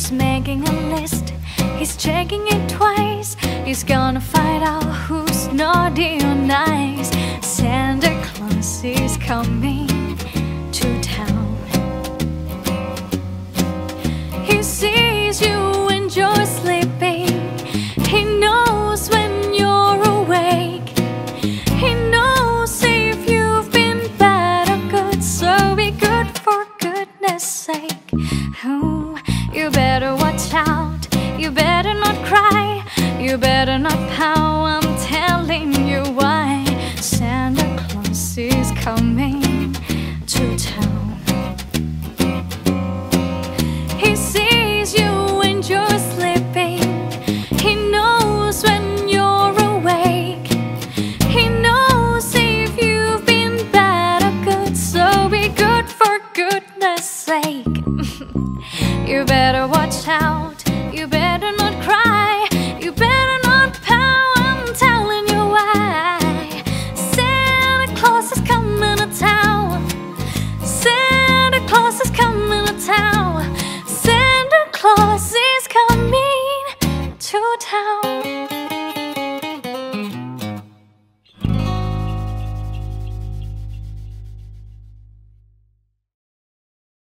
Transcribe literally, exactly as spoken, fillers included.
He's making a list, he's checking it twice. He's gonna find out who's naughty or nice. Santa Claus is coming to town. He sees you when you're sleeping. He knows when you're awake. He knows if you've been bad or good. So be good for goodness sake. Ooh, you better watch out. You better not cry. You better not pout. I'm telling you why. Santa Claus is coming to town. He sees you when you're sleeping. He knows when you're awake. He knows if you've been bad or good. So be good for goodness sake. You better watch out.